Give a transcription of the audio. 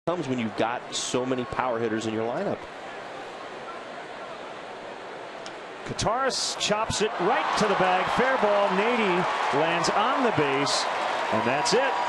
comes when you've got so many power hitters in your lineup. Kataris chops it right to the bag. Fair ball. Nady lands on the base, and that's it.